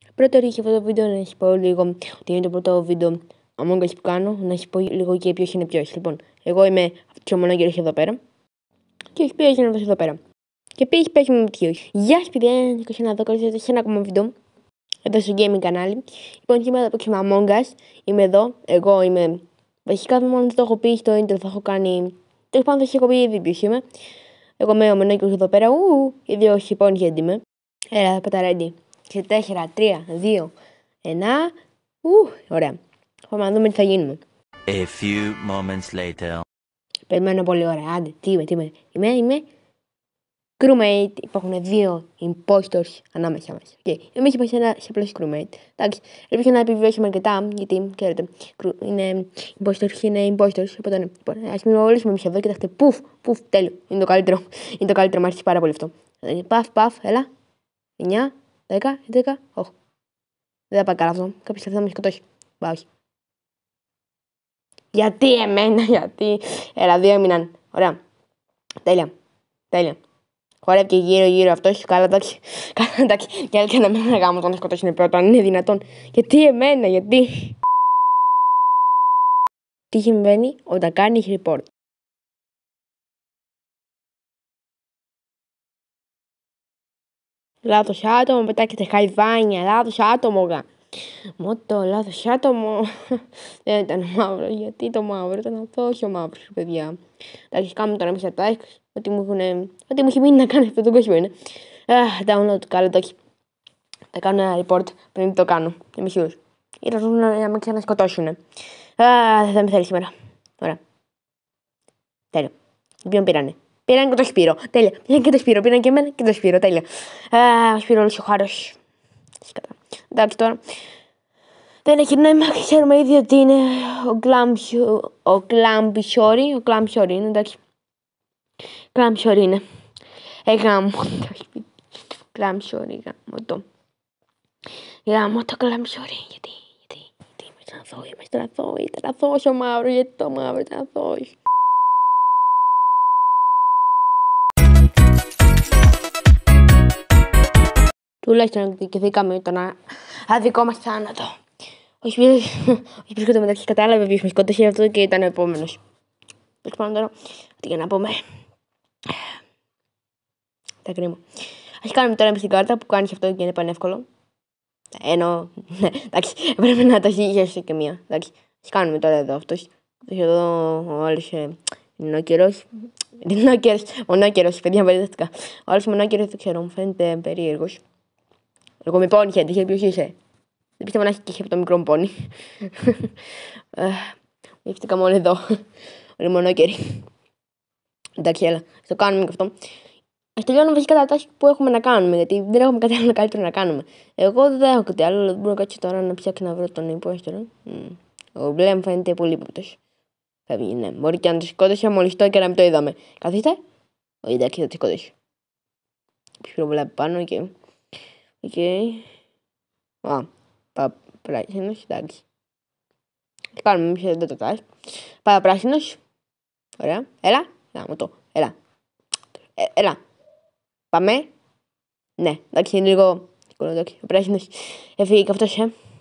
Πρώτο ρίχνει αυτό το βίντεο να σα πω λίγο ότι είναι το πρώτο βίντεο Among Us που κάνω. Να σα πω λίγο και ποιο είναι ποιο. Λοιπόν, εγώ είμαι αυτό ο μονόγερο εδώ πέρα. Και ο ποιο είναι αυτό εδώ πέρα. Και επίση παίζουμε με ποιο. Γεια σα, παιδιά, είναι 21 εδώ. Καλώ ήρθατε σε ένα ακόμα βίντεο. Εδώ στο gaming κανάλι. Λοιπόν, σήμερα θα παίξουμε Among Us. Είμαι εδώ. Εγώ είμαι. Βασικά, μόνο δεν το έχω πει στο intro, θα έχω κάνει. Τέλο πάντων, θα έχω πει ήδη ποιο είμαι. Εγώ είμαι ο μονόγερο εδώ πέρα. Οι δύο χυπώνει γιατί είμαι. Έλα, παταρέντι. Σε 4, 3, 2, 1. Ωραία. Πάμε να δούμε τι θα γίνουμε. A few moments later. Περιμένω πολύ ώρα. Άντε, τι είμαι. Είμαι crewmate. Υπάρχουν δύο impostors ανάμεσα μας. Okay. Εμείς είμαστε ένα απλός crewmate. Εντάξει, ελπίζω να επιβιώσουμε αρκετά, γιατί ξέρετε, είναι impostors, είναι impostors. Οπότε, λοιπόν, ας μην ολίσουμε εμείς εδώ. Κοιτάξτε, πουφ, τέλειο. Είναι το καλύτερο. Είναι το καλύτερο, μου αρέσει πάρα πολύ αυτό. Παφ, έλα. 9, 10, 11, όχι. Δεν θα πάει καλά αυτό. Κάποιος θα με σκοτώσει. Όχι. Γιατί εμένα, γιατί. Έλα, δύο έμειναν. Ωραία. Τέλεια. Χορεύει και γύρω αυτός. Καλά, εντάξει. Και έλεγε να μην γάμω τον να σκοτώσει πρώτο, αν είναι δυνατόν. Γιατί εμένα, γιατί. Τι συμβαίνει όταν κάνεις report. Λάθος άτομο, πετάξτε χαϊβάνια. Λάθος άτομο. Λάθος άτομο. Δεν ήταν μαύρο. Γιατί το μαύρο ήταν αυτό, όχι ο μαύρος, παιδιά. Εντάξει, κάνουμε τώρα μέσα τα tasks. Ό,τι μου έχει μείνει να κάνω αυτό το κόσμο είναι. Download, καλό το έχει. Θα κάνω ένα report πριν το κάνω. Είμαι σίγουρος. Ή θα ζουν να με ξανασκοτώσουν. Δεν με θέλει σήμερα. Ωραία. Τέλειο. Ποιον πήρανε. Πήραν και το Σπύρο. Τέλεια. Πήραν και εμένα και το Σπύρο. Τέλεια. Ο Σπύρο όλος ο χάρος. Εντάξει τώρα. Δεν έχει νόημα. Ξέρουμε ήδη ότι είναι ο Κλάμπισόρι είναι, εντάξει. Κλάμπισόρι είναι. Γάμο το Κλάμπισόρι. Γιατί είμαστε αθώοι. Ήταν αθώος ο μαύρος. Γιατί το μαύρο ήταν αθώος. Τουλάχιστον εκδικηθήκαμε τον αδικό μας θάνατο. Ο Σπύρος το μεταξύ κατάλαβε ποιος με σκότωσε αυτό και ήταν ο επόμενος. Τέλος πάντων τώρα, τι για να πούμε. Τα κρίμα. Ας κάνουμε τώρα στην κάρτα που κάνεις αυτό και είναι πανεύκολο. Ναι, εντάξει, πρέπει να τα ζήσεις και μία. Εντάξει, ας κάνουμε τώρα εδώ αυτός. Εδώ ο άλλος μονόκερος, παιδιά μπερδεύτηκα. Ο άλλος μονόκερος δεν ξέρω, μου φαίνεται περίεργος. Εγώ με πόνι γιατί ποιος είσαι. Δεν πιστεύω να έχει και από το μικρό μου πόνι. Μύφτηκα μόνο εδώ. Όλοι μονόκεροι. Εντάξει, έλα. Ας το κάνουμε και αυτό. Ας τελειώνουμε βασικά τα τάσεις που έχουμε να κάνουμε. Γιατί δεν έχουμε κάτι άλλο καλύτερο να κάνουμε. Εγώ δεν έχω κάτι άλλο. Δεν μπορώ να κάτσω τώρα να ψάξω να βρω τον υπόστορο. Ο μπλε μου φαίνεται πολύ ύποπτος. Φεύγει, ναι. Μπορεί και να το σκότωσε μόλις το και να μην το είδαμε. Καθίστε. Όχι, εντάξει, θα το σκότωσε. Πιο πολλά πάνω και. Πράσινος, εντάξει. Κάνουμε εμείς εδώ το τάσκ. Πάρα πράσινος. Ωραία. Έλα. Έλα. Πάμε. Ναι, εντάξει, είναι λίγο. Ο πράσινος έφυγε και αυτός,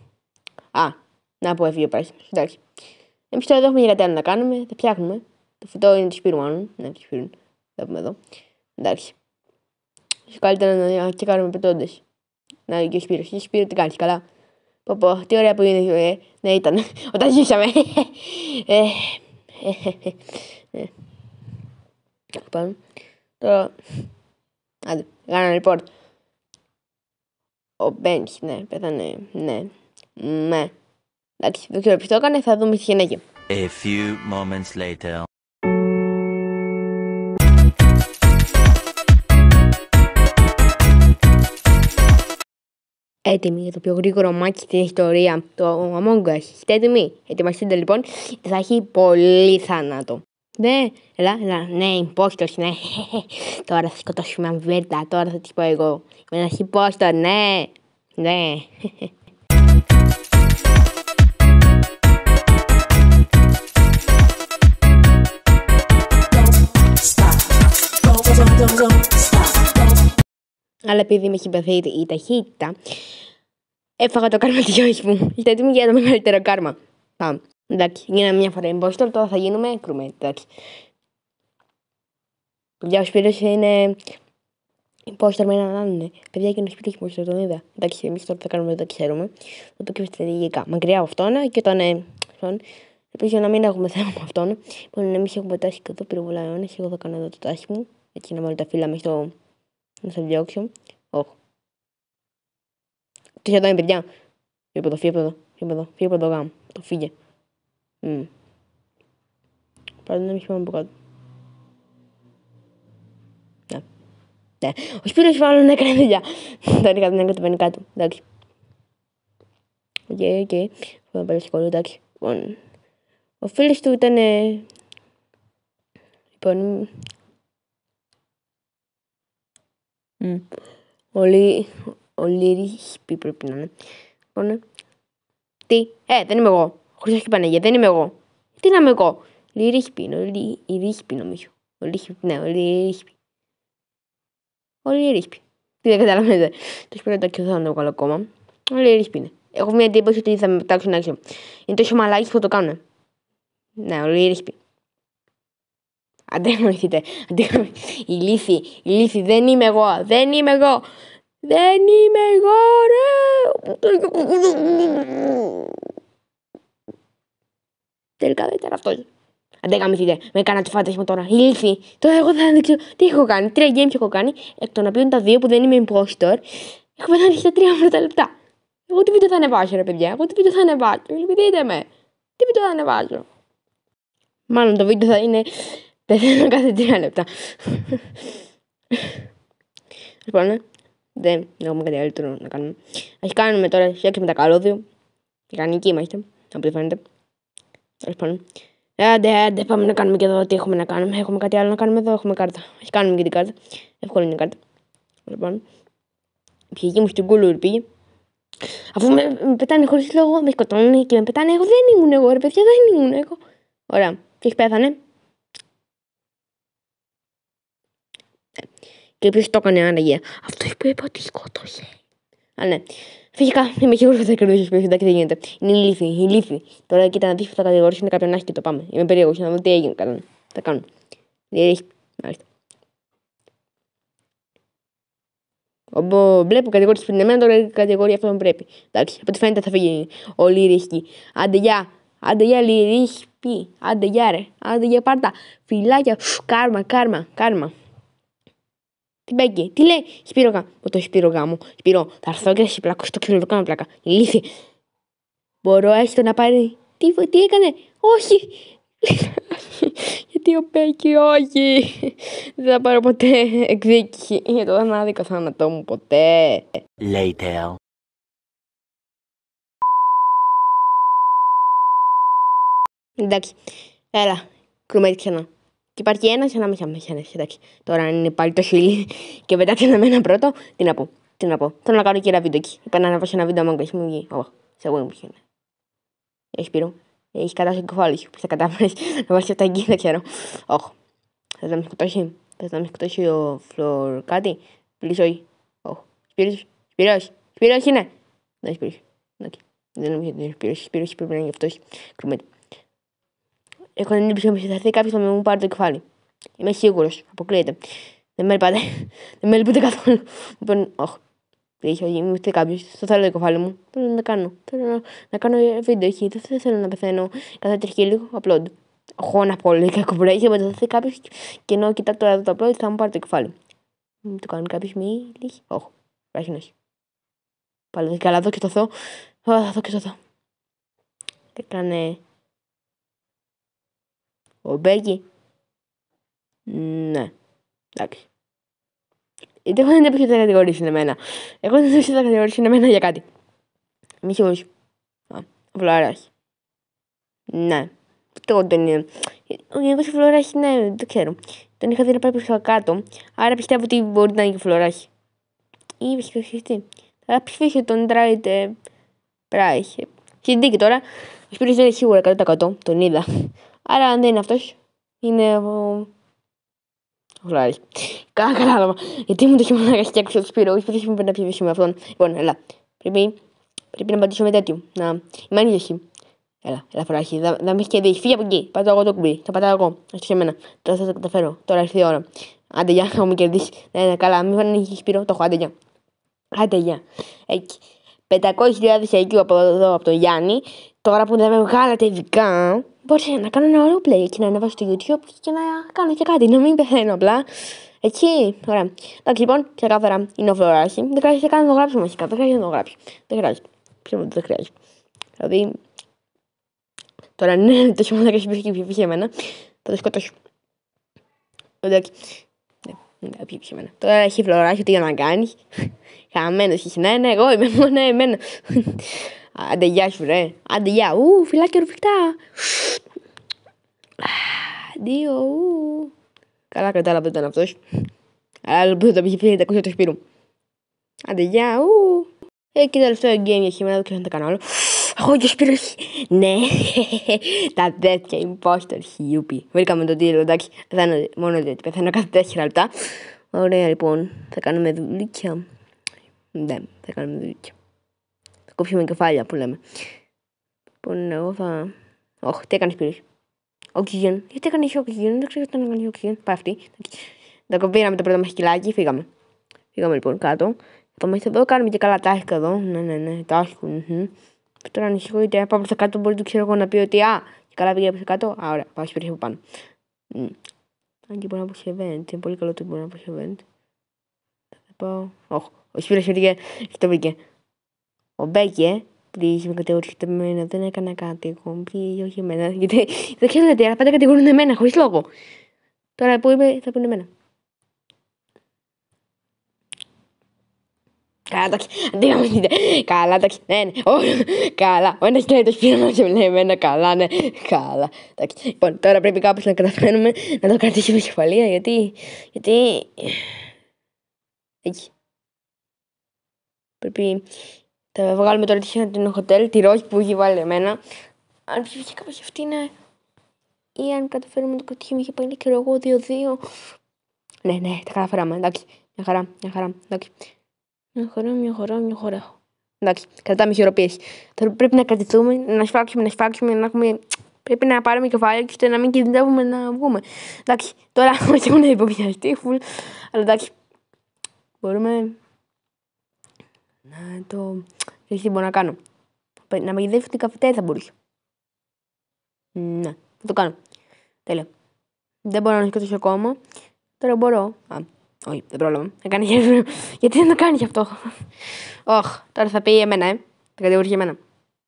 να πω έφυγε ο πράσινος. Εντάξει. Εμείς τώρα εδώ έχουμε κάτι άλλο να κάνουμε. Θα φτιάχνουμε. Το φυτό είναι του Σπύρου, μάλλον. Ναι, του Σπύρου. Θα πούμε εδώ. Εντάξει. Καλύτερα να τσεκάρουμε πετώντας. Να και ο Σπύρος. Και ο Σπύρο τι κάνεις, καλά. Τι ωραία που είναι η ζωή. Ναι, ήταν. Όταν ζήσαμε. Πάμε. Τώρα. Άντε, κάνω ένα report. Ο Μπένς, ναι, πέθανε. Ναι. Εντάξει, δεν ξέρω ποιος το έκανε, θα δούμε στη συνέχεια. A few moments later. Έτοιμοι για το πιο γρήγορο μάτι στην ιστορία, το Among Us. Είστε έτοιμοι? Ετοιμαστείτε λοιπόν, θα έχει πολύ θάνατο. Ναι, έλα, ναι, impostors, ναι. Τώρα θα σκοτώσουμε αμβέρτα, τώρα θα της πω εγώ. Είμαι ένας impostor, ναι. Αλλά επειδή με έχει παθεί η ταχύτητα, Έφαγα το κάρμα της γιος μου. Είστε έτοιμοι για το μεγαλύτερο κάρμα. Πάμε. Εντάξει, γίναμε μια φορά impostor, τώρα θα γίνουμε crewmate. Εντάξει. Παιδιά, ο Σπύρος είναι impostor με έναν άλλον. Παιδιά, και ο Σπύρος impostor, τον είδα. Εντάξει, εμείς τώρα θα κάνουμε, δεν τα ξέρουμε. Θα το και στρατηγικά. Μακριά από αυτόν και όταν. Ελπίζω να μην έχουμε θέμα με αυτόν. Λοιπόν, εμείς έχουμε τάση και εδώ πυροβολάιονες. Εγώ θα κάνω εδώ το τάση μου. Έτσι να βάλω τα φύλλα μες στο. Να σε διώξω. Όχι. Τι εδώ είναι, παιδιά. Φύγε από εδώ γάμο. Το φύγε. Πάντα να μην πάμε από κάτω. Ναι. Ο Σπύρος μάλλον έκανε δουλειά. Δεν έκανε το πένει κάτω. Εντάξει. Οκ. Θα πάει στο σχολείο, εντάξει. Λοιπόν, ο φίλος του ήταν. Λοιπόν. Ο Λύριχπη πρέπει να είναι. Λοιπόν. Τι, δεν είμαι εγώ. Χριστός και Παναγία, δεν είμαι εγώ. Τι να είμαι εγώ. Λύριχπη είναι. Ο Λύριχπη νομίζω. Ο Λύριχπη. Τι δεν καταλαβαίνετε. Το σπίτι το δεν το βγάλω ακόμα. Ο Λύριχπη είναι. Έχω μια εντύπωση ότι θα με πετάξουν έξω. Είναι τόσο μαλάκι που το κάνουν. Ναι, ο Λύριχπη. Αντέχομαι. Η λύθη, δεν είμαι εγώ. Δεν είμαι εγώ, ρε. Τελικά δεν ήταν αυτός. Αντέχομαι, με κάνατε φάντασμα τώρα. Η λύθη. Τώρα εγώ θα δείξω τι έχω κάνει. 3 games έχω κάνει. Εκ των οποίων τα 2 που δεν είμαι impostor. Έχω πετάξει τα 3 πρώτα λεπτά. Εγώ τι βίντεο θα ανεβάσω, ρε παιδιά. Δείτε με. Τι βίντεο θα ανεβάσω. Μάλλον το βίντεο θα είναι. Πεθαίνω κάθε 3 λεπτά. Λοιπόν, δεν έχουμε κάτι άλλο να κάνουμε. Ας κάνουμε τώρα φτιάξουμε τα καλώδιο. Μηχανικοί είμαστε, από ό,τι φαίνεται. Λοιπόν, άντε, πάμε να κάνουμε και εδώ τι έχουμε να κάνουμε. Έχουμε κάτι άλλο να κάνουμε εδώ, έχουμε κάρτα. Ας κάνουμε και την κάρτα. Εύκολη είναι η κάρτα. Λοιπόν, η ψυχική μου στην κούλουρ πήγε. Αφού με πετάνε χωρίς λόγο, με σκοτώνουν και με πετάνε. Εγώ δεν ήμουν εγώ, ρε παιδιά, δεν ήμουν εγώ. Ωραία, ποιος πέθανε. Και ποιος το έκανε άραγε. Αυτός που είπε ότι σκότωσε. Α, ναι. Φυσικά είμαι σίγουρος ότι θα κερδίσει ποιος δεν γίνεται. Είναι η λύθη. Τώρα κοίτα να δεις που θα κατηγορήσουν κάποιον άσχετο. Πάμε. Είμαι περίεργος να δω τι έγινε. Θα κάνω. Μάλιστα. Μπλε που κατηγορήσει πριν εμένα, τώρα κατηγορεί αυτόν πρέπει. Εντάξει, από ό,τι φαίνεται θα φύγει ο Λύριχπη. Άντε γεια Λύριχπη. Άντε γεια ρε. Άντε γεια πάρτα. Φιλάκια. Κάρμα. Τι μπέκει, τι λέει, Σπύρο γάμο. Σπύρο, θα έρθω και θα σε πλάκω στο ξύλο, το κάνω πλάκα. Η λύθη. Μπορώ έστω να πάρει. Τι έκανε, όχι. Γιατί ο Μπέκη, όχι. Δεν θα πάρω ποτέ εκδίκηση για το ανάδικο θάνατό μου, ποτέ. Later. Εντάξει, έλα, κρουμένει ξανά. Και υπάρχει ένας ανάμεσα μέσα. Εντάξει. Τώρα αν είναι πάλι το χείλι και πετάξε εμένα πρώτο, τι να πω. Θέλω να κάνω και ένα βίντεο εκεί. Είπα να ανεβάσω ένα βίντεο άμα μου βγει. Σε εγώ μου έχει Σπύρο. Έχει κατάσει το κεφάλι σου. Πώς θα κατάφερες να βάλεις αυτά εκεί, δεν ξέρω. Όχι. Θες να με σκοτώσει ο Φλωρ κάτι. Πλήσω όχι. Σπύρος είναι. Ναι, Σπύρος. Δεν νομίζω ότι είναι Σπύρος πρέπει να είναι αυτός. Κρουμένει. Έχω την εντύπωση ότι θα έρθει κάποιος να μου πάρει το κεφάλι. Είμαι σίγουρος. Αποκλείεται. Δεν με λυπούνται καθόλου. Λοιπόν, όχι. Είμαι ούτε κάποιος. Το θέλω το κεφάλι μου. Θέλω να κάνω. Θέλω να κάνω βίντεο εκεί. Δεν θέλω να πεθαίνω κάθε τριχή λίγο. Upload. Έχω να πω λίγο κακοπρέχει. Μετά θα έρθει κάποιος και ενώ κοιτά τώρα το upload θα μου πάρει το κεφάλι. Το κάνει κάποιος λίγη. Όχι. Πράσινο όχι. Πάλι δεν καλά. Δω και το Θεό. Θα δω και το Θεό. Έκανε. Ο Μπέκη. Ναι. Εντάξει. Γιατί έχω την εντύπωση ότι θα κατηγορήσουν εμένα. Έχω την εντύπωση ότι θα κατηγορήσουν εμένα για κάτι. Μη σίγουρος. Ο Φλωράς. Ναι. Αυτό τον είναι. Ο Γενικός Φλωράς, ναι, δεν ξέρω. Τον είχα δει να πάει προς κάτω. Άρα πιστεύω ότι μπορεί να είναι και ο Φλωράς. Ή ψηφιστή. Θα ψηφίσει τον Τράιτε Πράις. Συντήκη τώρα. Ο Σπύρος δεν είναι σίγουρα 100%. Τον είδα. Άρα αν δεν είναι αυτός, είναι ο Φλωράς. Καλά. Γιατί μου το έχει μονάχα φτιάξει ο Σπύρος. Πώς μου πρέπει να ψηφίσουμε αυτόν. Λοιπόν, έλα. Πρέπει Πρέπει να πατήσω με τέτοιο. Να. Είμαι ανήσυχη. Έλα, φράχη. Δεν με έχει κερδίσει. Φύγε από εκεί. Πατάω εγώ το κουμπί. Θα πατάω εγώ. Αυτό σε μένα. Τώρα θα το καταφέρω. Τώρα ήρθε η ώρα. Άντε, γεια, έχω με κερδίσει. Ναι, καλά. Μην ανησυχείς, Σπύρο. Το έχω. Άντε, γεια. Άντε, γεια. Εκεί. 500.000 IQ από εδώ, από τον Γιάννη. Τώρα που δεν με βγάλατε ειδικά, μπορούσα να κάνω ένα ωραίο play και να ανεβάσω στο YouTube και να κάνω και κάτι. Να μην πεθαίνω απλά. Έτσι, ωραία. Εντάξει, λοιπόν, ξεκάθαρα είναι ο Φλωράκι. Δεν χρειάζεται καν να το γράψω βασικά. Δεν χρειάζεται να το γράψω. Δεν χρειάζεται. Ξέρω ότι δεν χρειάζεται. Δηλαδή, τώρα είναι το χειμώνα και έχει πιει εμένα. Θα το σκοτώσω. Εντάξει. Ναι, πιει εμένα. Τώρα έχει Φλωράκι, τι για να κάνει. Χαμένο έχει. Ναι, εγώ είμαι μόνο εμένα. Άντε, γεια σου, ρε. Άντε, γεια. Φυλάκια ρουφικτά. Δύο. Καλά, κατάλαβε ήταν αυτός. Αλλά που θα το πήγε τα κόσια του Σπύρου. Άντε, γεια. Και τελευταίο game για σήμερα, δεν θα κάνω άλλο. Εγώ και ο Σπύρος. Ναι, τα τέτοια imposter χιούπι. Βρήκαμε το τίτλο, εντάξει. Θα είναι μόνο ότι πεθαίνω κάθε 4 λεπτά. Ωραία, λοιπόν. Θα κάνουμε δουλίτια. Ναι, θα κάνουμε δουλίτια. Θα κόψουμε κεφάλια που λέμε. Λοιπόν, εγώ θα. Όχι, τι έκανε Σπύρος. Oxygen. Γιατί έκανε oxygen, δεν ξέρω τι έκανε oxygen. Πάει αυτή. Τα κοπήραμε το πρώτο μας σκυλάκι, φύγαμε. Φύγαμε λοιπόν κάτω. Θα είμαστε εδώ, κάνουμε και καλά τάχικα εδώ. Ναι, τάχικο. Τώρα ανησυχώ γιατί αν πάω προς τα κάτω μπορεί ξέρω εγώ να πει ότι και καλά πήγε προς τα κάτω. Ωραία, πάω Σπύρος από πάνω. Αν και μπορεί να πω σε event, είναι πολύ καλό ότι μπορεί να πω σε event. Θα πάω. Όχι, ο Σπύρος πήγε, το βρήκε. Ο Μπέκε. Πλήγει με κατηγορήσετε εμένα, δεν έκανα κάτι εγώ. Πλήγει όχι εμένα. Γιατί δεν ξέρω γιατί, αλλά πάντα κατηγορούν εμένα, χωρίς λόγο. Τώρα που είπε, θα πούνε εμένα. Καλά, εντάξει. Αντίγαμε, καλά, εντάξει. Ναι. Καλά. Ο ένας λέει το Σπύρο να σε λέει εμένα. Καλά, ναι. Καλά. Εντάξει. Λοιπόν, τώρα πρέπει κάπως να καταφέρουμε να το κρατήσουμε κεφαλία, γιατί. Εκεί. Πρέπει. Θα βγάλουμε τώρα την hotel, τη ροζ που έχει βάλει εμένα. Αν ψηφίσει κάπως αυτή είναι. Ή αν καταφέρουμε να το κρατήσουμε, είχε πάλι καιρό εγώ 2-2. Ναι, τα καταφέραμε. Εντάξει. Μια χαρά. Εντάξει. Μια χαρά. Εντάξει. Κρατάμε ισορροπίες. Τώρα πρέπει να κρατηθούμε, να σφάξουμε, να έχουμε. Πρέπει να πάρουμε κεφάλαιο και να μην κινδυνεύουμε να βγούμε. Εντάξει. Τώρα μας έχουν υποπιαστεί, φουλ. Αλλά εντάξει. Μπορούμε. Να το. Τι μπορώ να κάνω. Να μαγειρεύσω την καφετέρια θα μπορούσα. Ναι, θα το κάνω. Τέλεια. Δεν μπορώ να σκοτώσω ακόμα. Τώρα μπορώ. Όχι, δεν πρόβλημα. Γιατί δεν το κάνεις αυτό. Όχι, τώρα θα πει εμένα, Θα κατηγορήσει εμένα.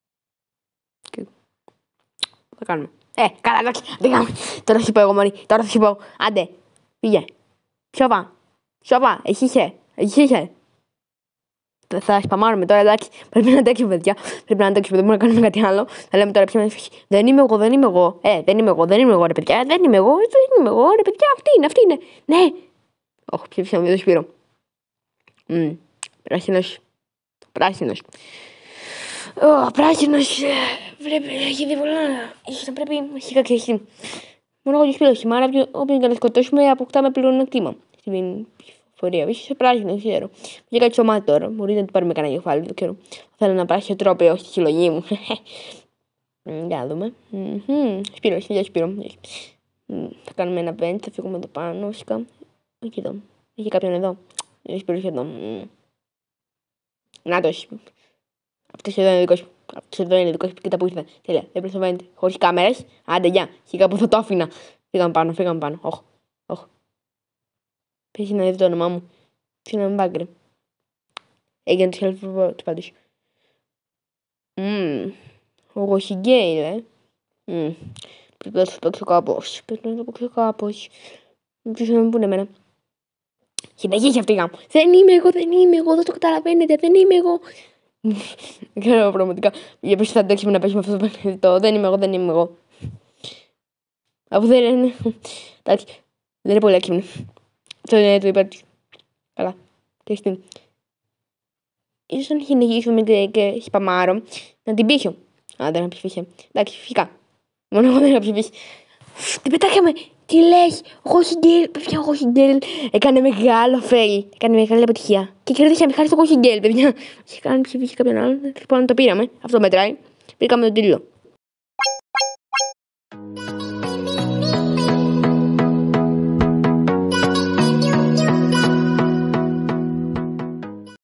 Θα κάνουμε. Καλά, εντάξει. Δεν κάνουμε. Τώρα θα σου πω εγώ μόνη. Τώρα θα σου πω. Άντε. Πήγε. Σιωπά. Εσύ είσαι. Θα σπαμάρουμε τώρα, εντάξει. Πρέπει να αντέξουμε, παιδιά. Δεν μπορούμε να κάνουμε κάτι άλλο. Θα λέμε τώρα πια να φύγει. Δεν είμαι εγώ. Δεν είμαι εγώ, ρε παιδιά. Δεν είμαι εγώ, ρε παιδιά. Αυτή είναι. Ναι. Όχι, ψήφισαμε το Σπύρο. Πράσινος. Πράσινος. Πρέπει, έχει δει πολλά. Ίσως πρέπει, έχει κακή. Μόνο εγώ το Σπύρο σήμερα, όποιον και να σκοτώσουμε, αποκτάμε πλεονέκτημα. Στην ψηφοφορία. Ίσως σε πράσινο, δεν ξέρω. Για κάτι σωμάτι τώρα. Μπορείτε να του πάρουμε κανένα κεφάλι, δεν ξέρω. Θέλω να πράσινο τρόπαιο στη συλλογή μου. Για να δούμε. Σπύρο. Θα κάνουμε ένα vent, θα φύγουμε εδώ πάνω, φυσικά. Όχι εδώ. Έχει κάποιον εδώ. Σπύρος εδώ. Νάτος. Αυτός εδώ είναι δικός σου. Κοίτα που ήρθε. Τέλεια. Έπρεπε στο vent. Χωρίς κάμερες. Άντε, γεια. Και κάπου θα το άφηνα. Φύγαμε πάνω. Όχι. Πες να δει το όνομά μου. Ποιο να με μπάγκρε. Έγινε το self-report πάντως. Ο Γοσιγκέι, Πρέπει να το παίξω κάπως. Ποιος να με πούνε εμένα. Συνεχίζει αυτή η γάμο. Δεν είμαι εγώ, δεν το καταλαβαίνετε, δεν είμαι εγώ. Ξέρω πραγματικά. Για πες θα αντέξουμε να παίξουμε αυτό το παιχνίδι. Δεν είμαι εγώ. Αφού δεν είναι. Εντάξει. Δεν είναι πολύ έξυπνο. Αυτό είναι το υπέρ του. Καλά. Χριστίν. Ίσως αν συνεχίσουμε και σπαμάρω, να την πείσω. Δεν να ψηφίσει. Εντάξει, φυσικά. Μόνο εγώ δεν να ψηφίσει. Την πετάχαμε. Τι λες, ο Ghost Girl, παιδιά, ο Ghost Girl έκανε μεγάλο fail, έκανε μεγάλη αποτυχία. Και κερδίσαμε χάρη στο Ghost Girl, παιδιά. Είχε κάνει ψηφίσει κάποιον άλλον, λοιπόν το πήραμε, αυτό μετράει. Πήραμε τον τίτλο.